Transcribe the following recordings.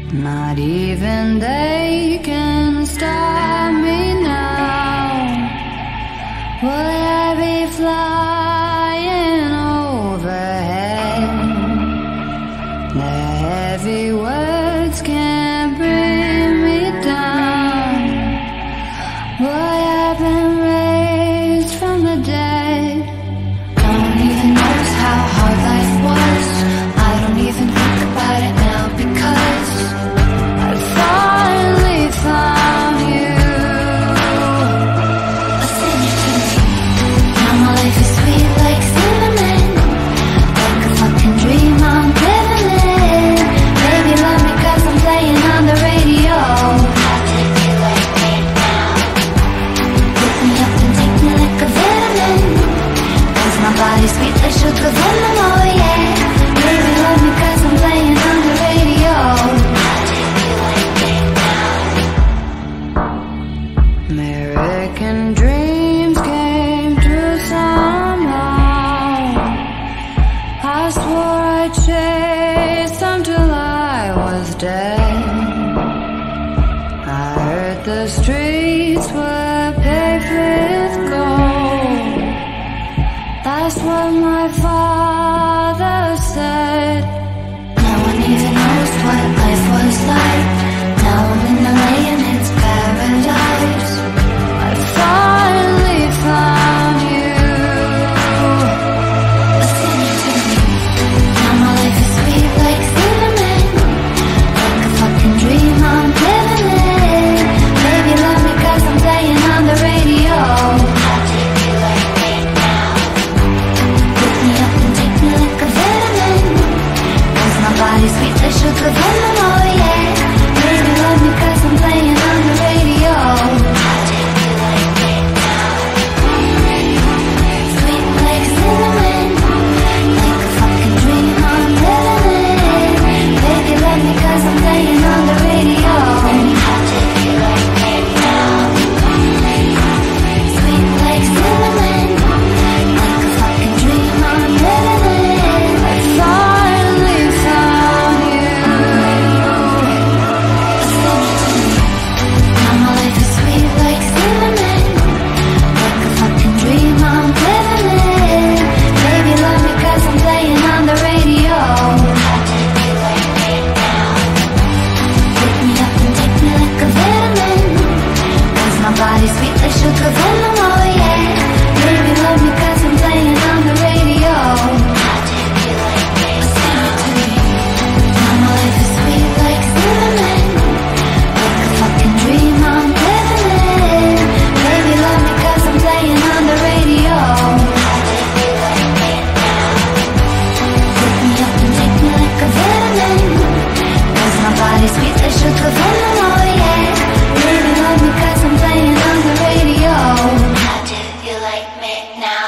Not even they can stop me now. Will I be flying overhead? The heavy words can't bring me down. Boy, I've been raised from the dead. No one even knows how hard life was. I don't even think about it now because I finally found you. Listen to me. Now my life is sweet like cinnamon, like a fucking dream I'm living in. Baby, love me 'cause I'm playing on the radio. How did you like me now? Pick me up and take me like a vitamin, 'cause my body's sweet like sugar venom, oh yeah. Baby, love me 'cause I'm playing on the radio. How did you like me now? American dreams came true somehow. I swore I'd chase them till I was dead. I heard the streets were paved with gold. That's what my father said. No one even knows what life was like. Now I'm in LA and it's paradise. I finally found you. Listen to me. Now my life is sweet like cinnamon, like a fucking dream I'm living in. Baby, love me 'cause I'm playing on the radio. How did you like me now? Pick me up and take me like a vitamin, 'cause my body's sweet like sugar venom, oh yeah. Baby, love me 'cause I'm playing on the radio. How did you like me now? Sweet like cinnamon, like a fucking dream I'm living in. Baby, love me 'cause I'm playing on the radio. How did you like me now? Sweet like cinnamon, like a fucking dream I'm living in. I finally found you. Listen to me. Now my life is sweet like cinnamon, like a fucking dream I'm living in. Baby, love me 'cause I'm playing on the radio. How did you like me now? Pick me up and take me like a vitamin, 'cause my body's sweet like sugar venom, oh yeah. Baby, love me 'cause I'm playing on the radio. How did you like me? Listen to me. Now my life is sweet like cinnamon, like a fucking dream I'm living in. Baby, love me 'cause I'm playing on the radio. How did you like me now? Pick me up and take me like a vitamin, 'cause my body's sweet like sugar venom, oh yeah. Baby, love me 'cause I'm playing on the radio. How did you like me now?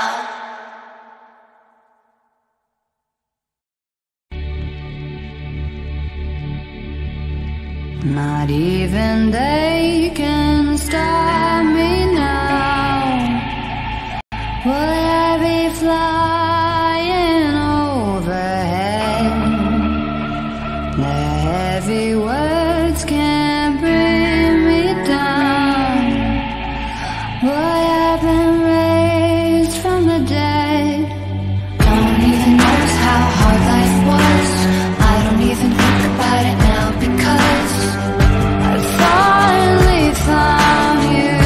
Not even they can stop me now. Will I be flying overhead? The heavy words can't bring me down. Boy, I've been raised from the dead. No one even knows how hard life was. I don't even think about it now because I finally found you.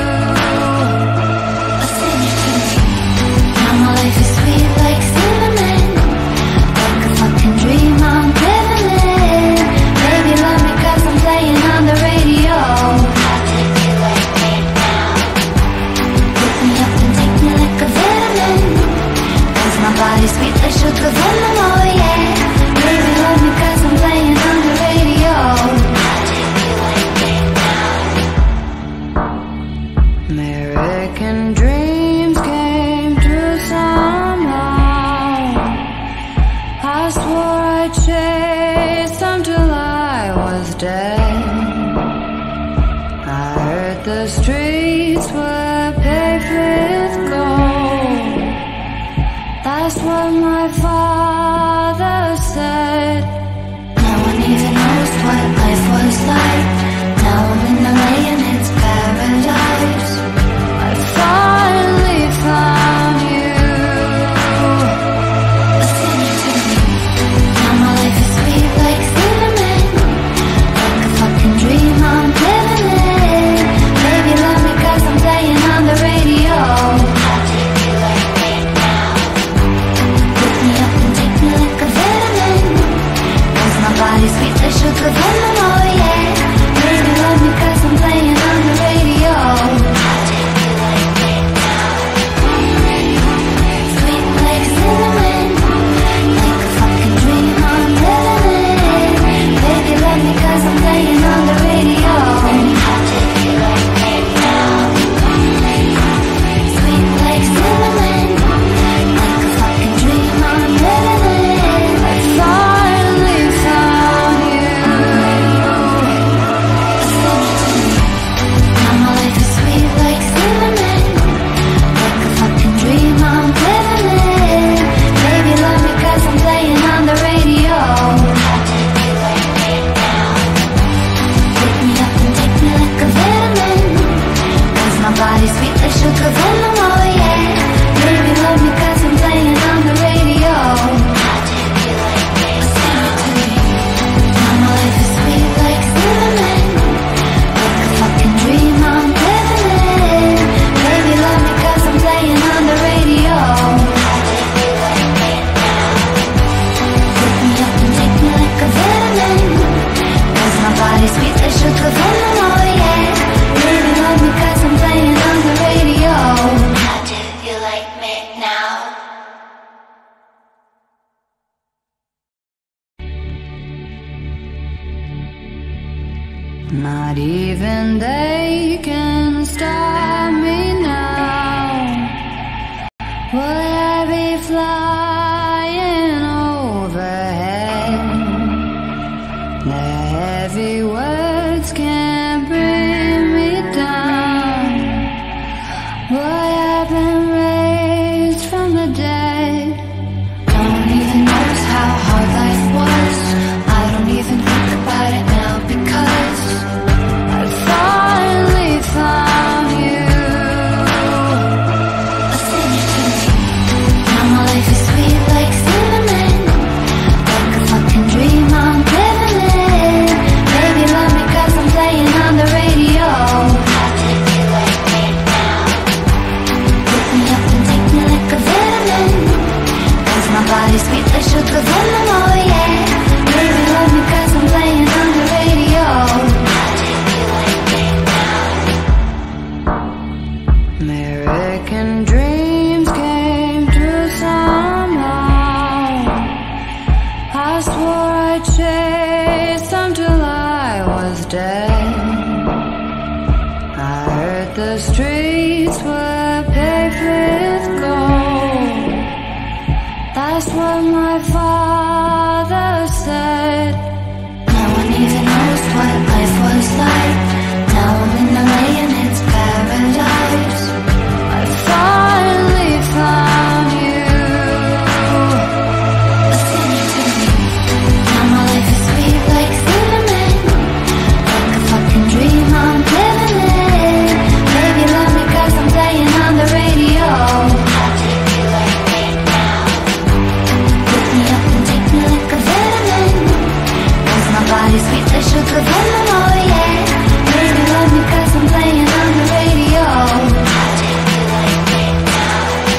Listen to me. Now my life is sweet like cinnamon, like a fucking dream I'm living in. Baby, love me 'cause I'm playing on the radio. How did you like me now? Pick me up and take me like a vitamin, 'cause my body's sweet like sugar venom, oh yeah. Baby, love me 'cause I'm playing on the radio. How did you like me now? American dreams came true somehow. I swore I'd chase them till I was dead. I heard the streets were paved with gold. That's what my father said. No one even knows what life Not even they can stop me now. Will I be flying overhead? The heavy words can't bring me down. Boy, I've been raised from the dead. No one even knows how hard life was. I don't even think about it now because I finally found you. Listen to me. Now my life is sweet like cinnamon, like a fucking dream I'm living in. Baby, love me 'cause I'm playing on the radio. How did you like me now? Pick me up and take me like a vitamin, 'cause my body's sweet like sugar venom, oh yeah. Baby, love me 'cause I'm playing on the radio. How did you like me now? American dreams came true somehow. I swore I'd chase them till I was dead. I heard the streets were paved with gold. That's what my father said. No one even knows what life was like. Now I'm in LA and it's paradise. I finally found you. Listen to me. Now my life is sweet like cinnamon, like a fucking dream I'm living in. Baby, love me 'cause I'm playing on the radio. How did you like me now? Pick me up and take me like a vitamin, 'cause my body's sweet like sugar venom, oh yeah. Baby, love me 'cause I'm playing on the radio. How did you like me now?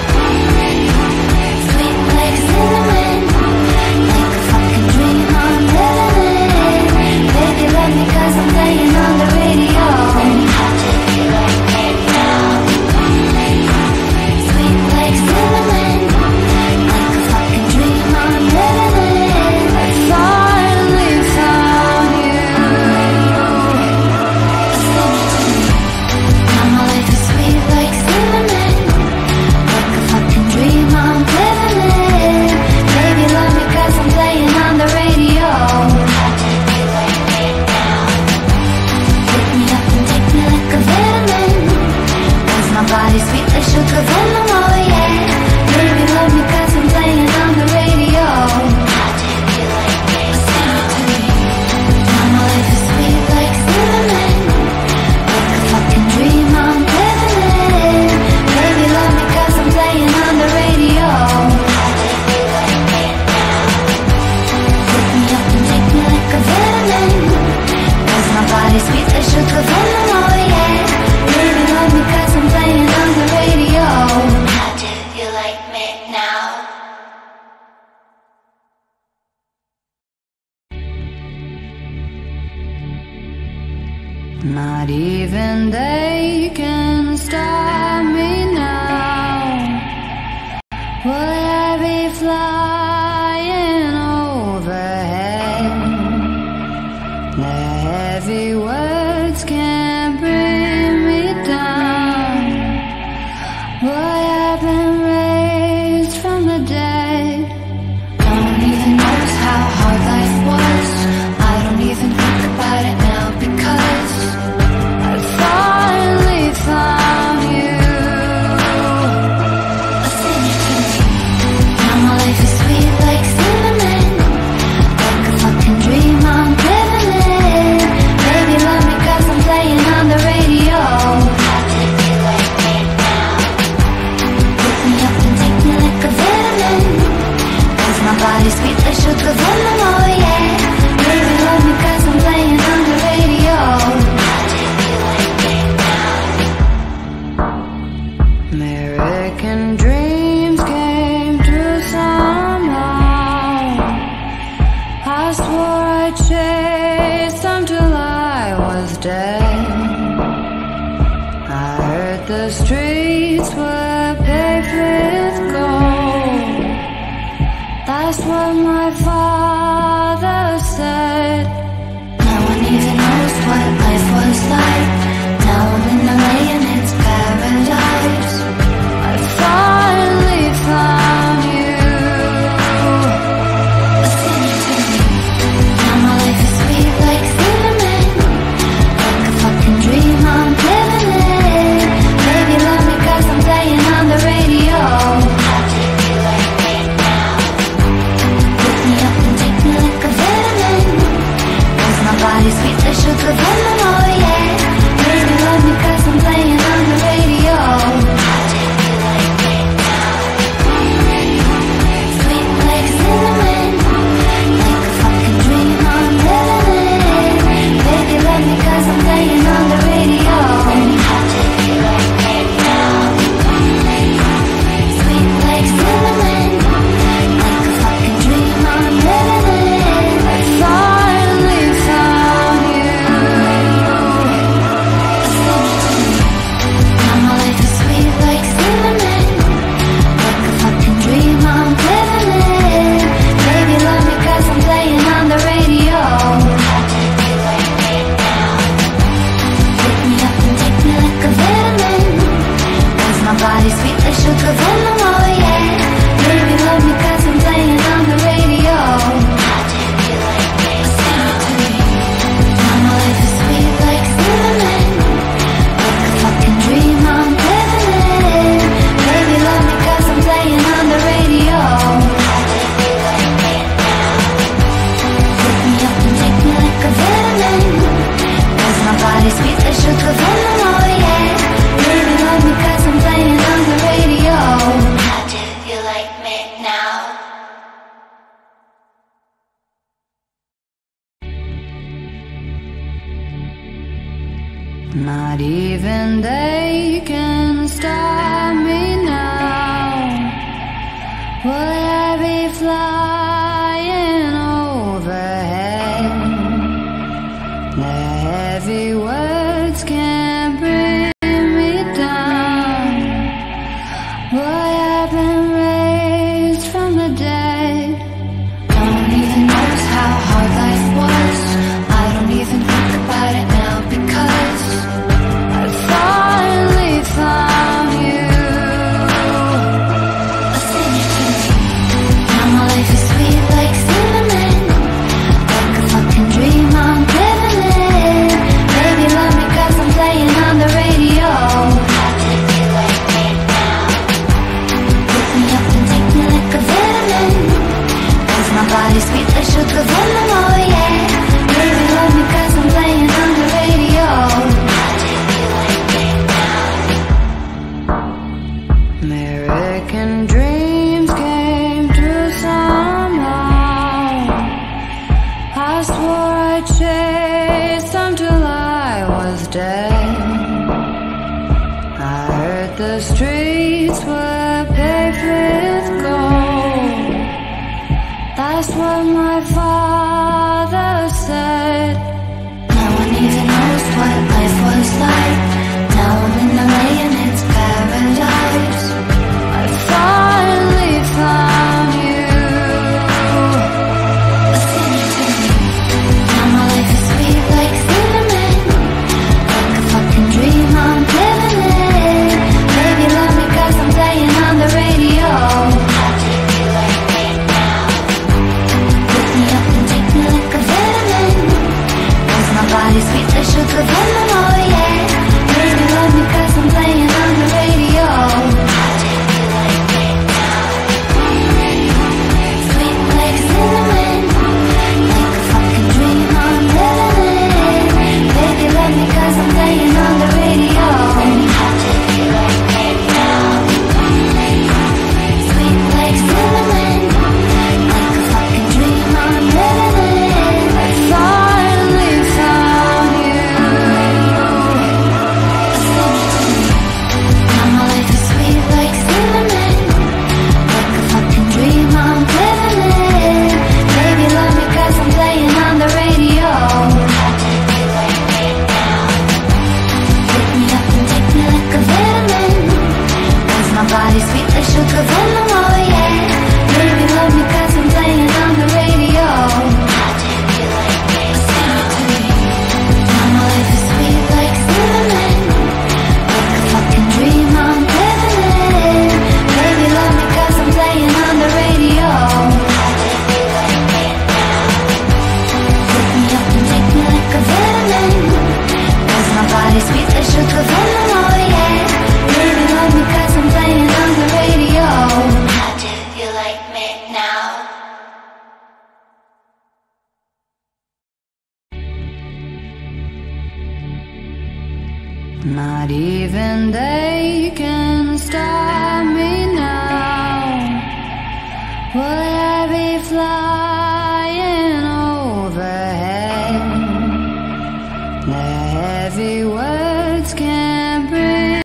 Sweet like cinnamon, like a fucking dream I'm living in. Baby, love me 'cause I'm playing on the radio. How did you like me now? Sweet like cinnamon, like a fucking dream I'm living in. I finally found you. Listen to me. Now my life is sweet like cinnamon, like a fucking dream I'm living in. Baby, love me 'cause I'm playing on the radio. How did you like me now? Pick me up and take me like a vitamin, 'cause my body's sweet like sugar venom, oh yeah. Baby, love me 'cause I'm playing on the radio. How did you like me? Listen to me. Now my life is sweet like cinnamon, like a fucking dream I'm living in. Baby, love me 'cause I'm playing on the radio. How did you like me now? Pick me up and take me like a vitamin, 'cause my body's sweet like sugar venom, oh yeah. Baby, love me 'cause I'm playing on the radio. How do you like me now? Not even they can stop me now. Will I be flying overhead? The heavy words can't bring me down. Boy, I've been raised from the dead. No one even knows how hard life was. I don't even think about it now because I finally found you. Listen to me. Now my life is sweet like cinnamon, like a fucking dream I'm living in. Baby, love me 'cause I'm playing on the radio. How did you like me now? Pick me up and take me like a vitamin, 'cause my body's sweet like sugar venom, oh yeah. Baby, love me 'cause I'm playing on the radio. How did you like me now? American dreams came true somehow. I swore I'd chase them till I was dead. I heard the streets were paved with gold. That's what my father said. No one even knows what Not even they can stop me now. Will I be flying overhead? The heavy words can't bring me down. Boy, I've been raised from the dead. No one even knows how hard life was. I don't even think about it now because I finally found you. Listen to me. Now my life is sweet like cinnamon, like a fucking dream I'm living in. Baby, love me 'cause I'm playing on the radio. How did you like me now? Pick me up and take me like a vitamin, 'cause my body's sweet like sugar venom, oh yeah. Baby, love me 'cause I'm playing on the radio. How did you like me now? American dreams came true somehow. I swore I'd chase them till I was dead. I heard the streets were paved with gold. That's what my father said. No one even knows what life was like. Now I'm in LA and it's paradise. I finally found you. Listen to me. Now my life is sweet like cinnamon, like a fucking dream I'm living in. Baby, love me 'cause I'm playing on the radio. How did you like me now? Pick me up and take me like a vitamin, 'cause my body's sweet like sugar venom, oh yeah. Baby, love me 'cause I'm playing on the radio. How did you like me now? Sweet like cinnamon, like a fucking dream I'm living in. Baby, love me 'cause I'm playing on the radio. How did you like me now? Sweet like cinnamon, like a fucking dream I'm living in. I finally found you. Listen to me. Now my life is sweet like cinnamon, like a fucking dream I'm living in. Baby, love me 'cause I'm playing on the radio. How did you like me now? Pick me up and take me like a vitamin, 'cause my body's sweet like sugar venom, oh yeah. Baby, love me 'cause I'm playing on the radio. How did you like me? Listen to me. Now my life is sweet like cinnamon, like a fucking dream I'm living in. Baby, love me 'cause I'm playing on the radio. How did you like me now? Pick me up and take me like a vitamin, 'cause my body's sweet like sugar venom, oh yeah. Baby, love me 'cause I'm playing on the radio. How did you like me now? Not even they can stop me now. Will I be flying overhead? The heavy words can't bring.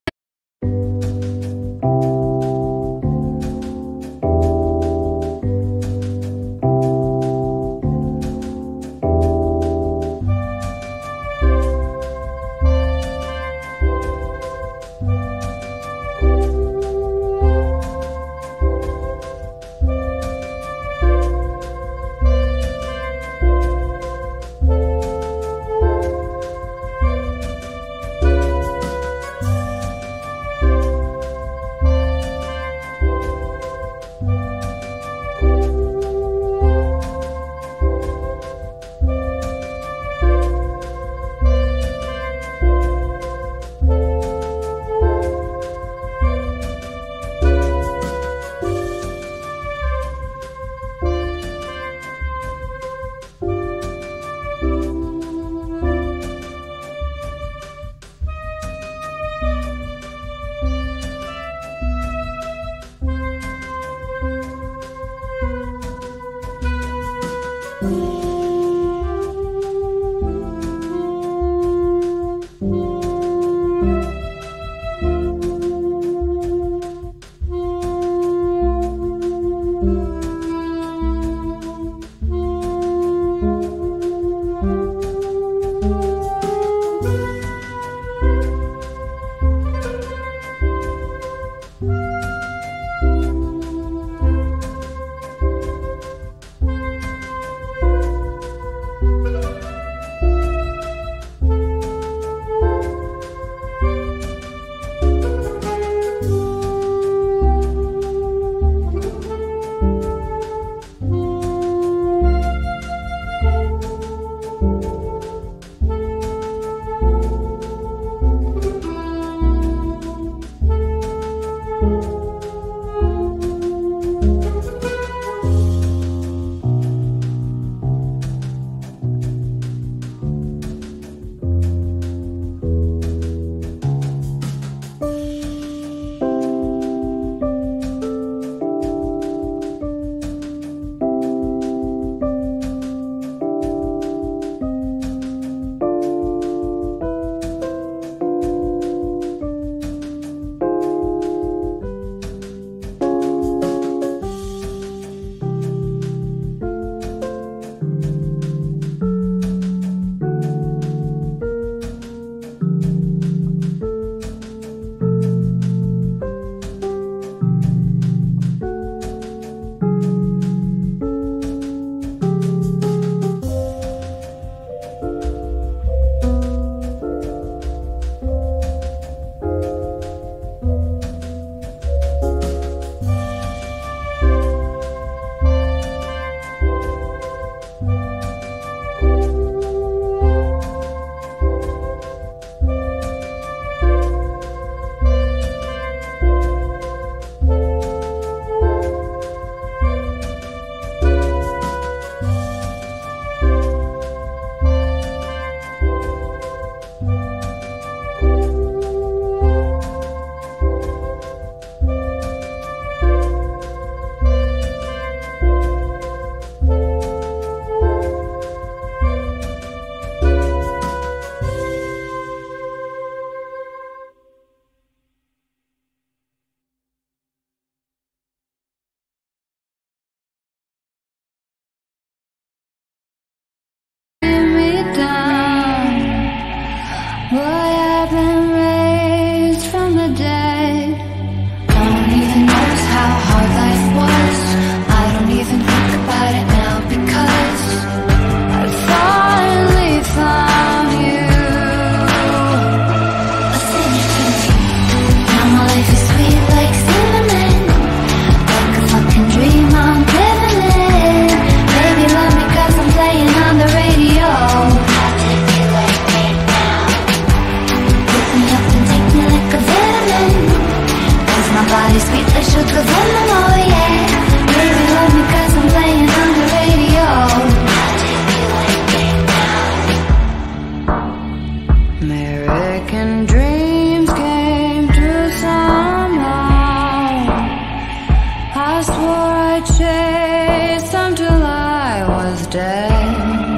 dead.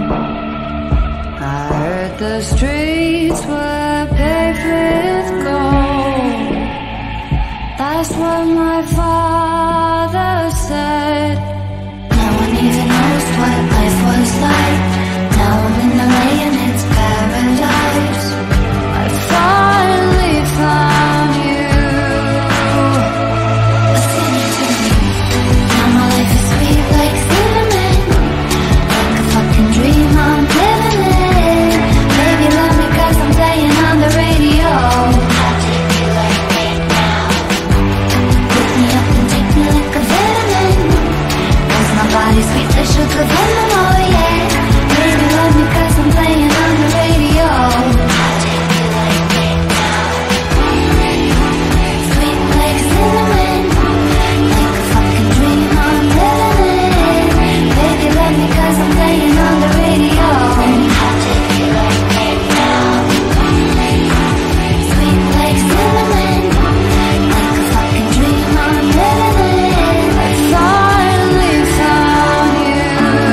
I heard the streets were paved with gold. That's what my father said. No one even knows what life was like. Now I'm in LA and it's paradise. I finally found you. Listen to me. Now my life is sweet like cinnamon, like a fucking dream I'm living in. Baby, love me 'cause I'm playing on the radio. I'll take you like right now. Pick me up and take me like a vitamin. 'Cause my body's sweet like sugar venom, oh yeah. Baby, love me 'cause I'm playing on the radio. I'll take you like right now. Sweet like cinnamon, like a fucking dream I'm living in. Baby, love me 'cause I'm playing on the radio. I'll take you like right now. Sweet like cinnamon, like a fucking dream I'm living in. I finally found you.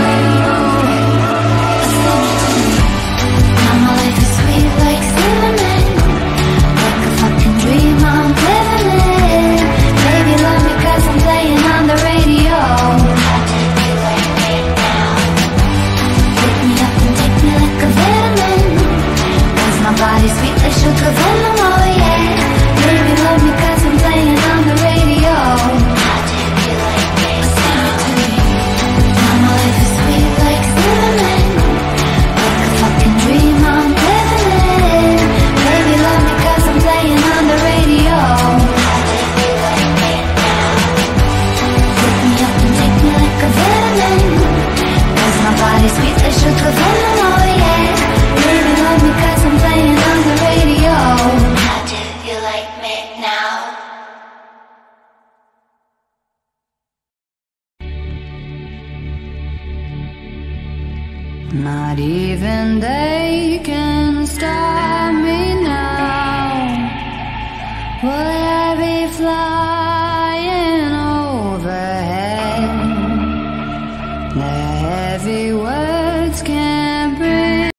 Listen to me. Now my life is sweet like cinnamon, like a fucking dream I'm living in. Baby, love me 'cause I'm playing on the radio. I'll take you like right now. Pick me up and take me like a vitamin. 'Cause my body's sweet like sugar venom, oh yeah. Baby, love me 'cause I'm playing on the radio. I'll take you like right now. Listen to me. Now my life is sweet like cinnamon, like a fucking dream I'm living in. Baby, love me 'cause I'm playing on the radio. I'll take you like right now. Pick me up and take me like a vitamin. 'Cause my body's sweet like sugar venom, oh yeah. Baby, love me 'cause I'm playing on the radio. How do you like me now? Not even they can stop me now. Will I be flying overhead? The heavy words can't breathe.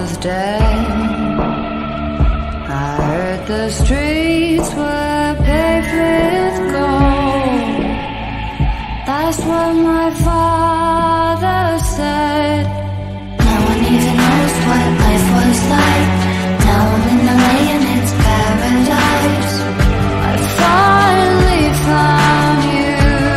was dead. I heard the streets were paved with gold. That's what my father said. No one even knows what life was like. Now I'm in LA and it's paradise. I finally found you.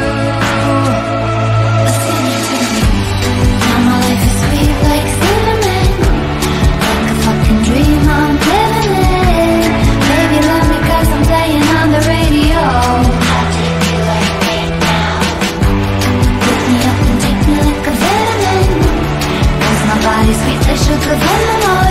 Listen to me. Now my life is sweet like cinnamon, like a fucking dream I'm living in. Baby love me 'cause I'm playing on the radio. How do you like me now? Pick me up and take me like a vitamin. 'Cause my body's sweet like sugar from the morning.